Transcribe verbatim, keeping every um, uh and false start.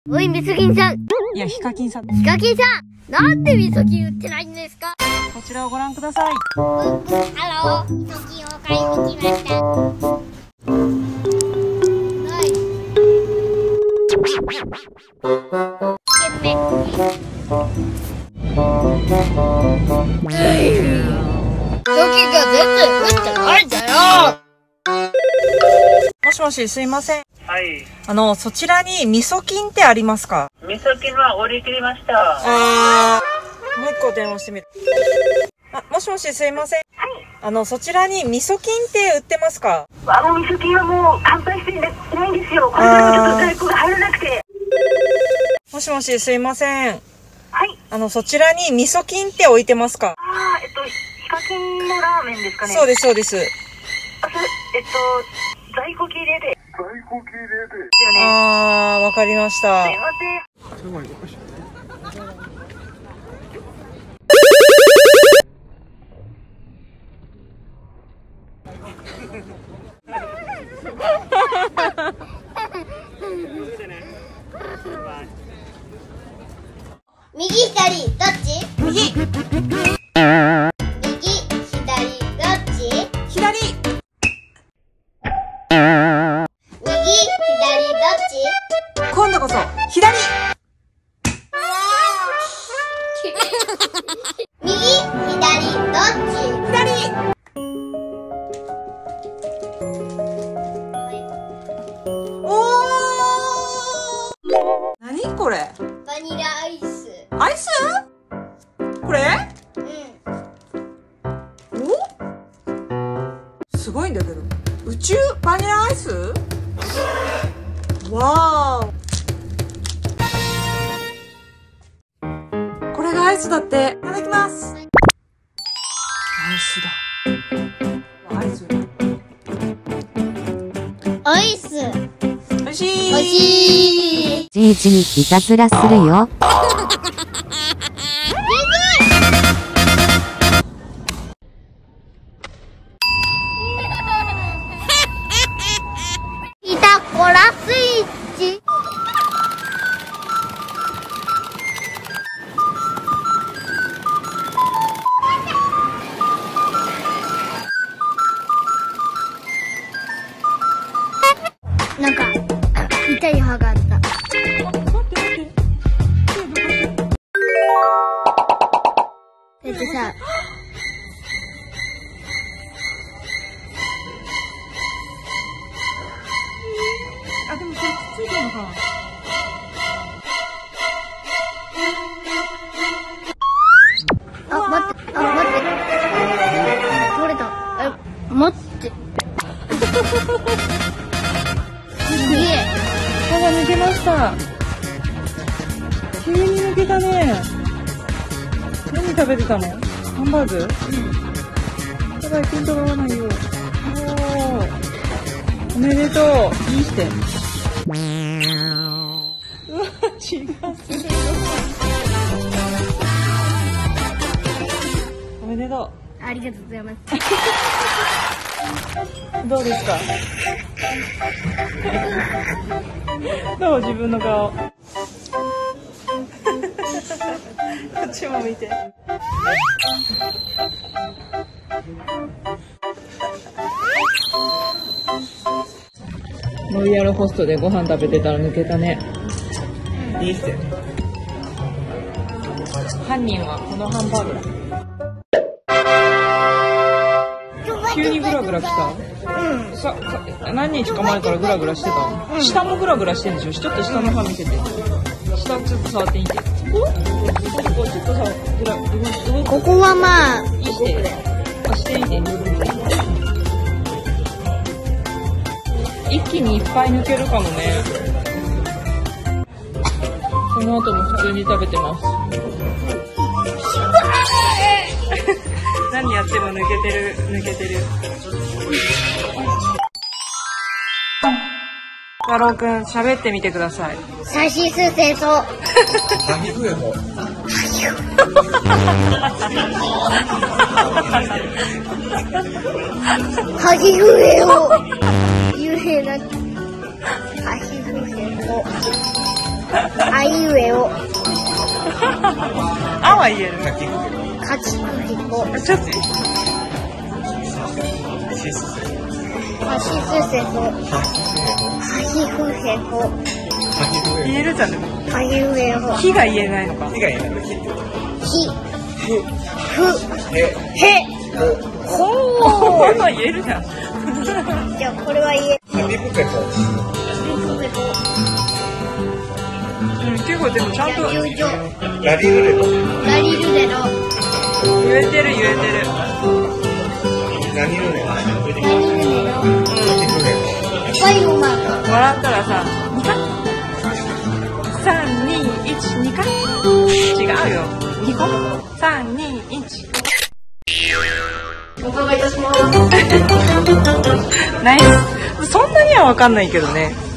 おい、みそきんさん。 いや、ヒカキンさん。 ヒカキンさん、なんでみそきん売ってないんですか？ こちらをご覧ください。 あの、みそきんを買いに来ました。はい。みそきんが全然売ってないんだよ。 もしもし、すいません。 はい。 あの、そちらに味噌菌ってありますか？ 味噌菌は売り切りました。 あー、もう一個電話してみる。あ、もしもし、すいません。 はい。 あの、そちらに味噌菌って売ってますか？ あの味噌菌はもう乾杯していないんですよ。これからもちょっと在庫が入らなくて。 もしもし、すいません。 はい。 あの、そちらに味噌菌って置いてますか？ ああ、えっと、ヒカキンのラーメンですかね。 そうです、そうです。 あ、それ、えっと、在庫切れで。在庫切れで。ですよね。 あー、わかりました。 すいません。 すごい。 右左どっち？ 右。 右左どっち？ 左。 右左どっち？ 今度こそ、左。 右左どっち？ 左。おー。何これ？ バニラアイス。 アイス？これ？ うん。 お？すごいんだけど。宇宙バニラアイス？わー。これがアイスだって。いただきます。アイスだ。アイス。 アイス。 おいしい。 おいしい。 じいじにいたずらするよ。 ピタゴラスイッチ。なんか痛い歯があった。だってさ、 あ、でもこれついてるのかな。 あ、待って、あ、待って。取れた。え、待って。すげえ。 歯が抜けました。急に抜けたね。何食べてたの？ハンバーグ？うん。やばい、ピントが合わないよ。おー。おめでとう。いいして。うわ、違う。おめでとう。 ありがとうございます。 どうですか？どう？自分の顔。こっちも見て。ロイヤルホストでご飯食べてたら抜けたね。いいって。犯人はこのハンバーグだ。急にグラグラ来た。うん。さ、さ何日か前からグラグラしてたの。うん、下もグラグラしてるんでしょ。ちょっと下の歯見せて。下ちょっと触ってみて。お？ちょっとさ、グラ、 ここはまあ、 いいして。押してみて。一気にいっぱい抜けるかもね。その後も普通に食べてます。何やっても抜けてる、抜けてる。太郎くん、喋ってみてください。 さしすせそ。は何笛も。 はぎふえを。幽閉な。はしすせそ。 あいうえお。 あは言える。 かきくけこ。 ちょっと。 はしすせほ。はひふへほ。 言えるじゃん。 はいうえほ。 ひが言えないのか。 ひ。ふ。へ。ほほは言えるじゃん。 ー。じゃあこれは言え。 ピプペコ。 うん、結構でもちゃんと友情。 ラリルレロ。 ラリルレロ。 言えてる言えてる。 ラリルレロ。 ラリルレロ。最後マーク。 笑ったらさ、にかさん、に、いち、にか違うよ。にこさん、に、いち。 お伺いいたします。 ナイス。そんなにはわかんないけどね。